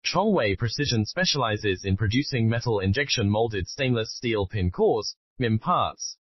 Zhongwei Precision specializes in producing metal injection molded stainless steel pin cores, MIM parts.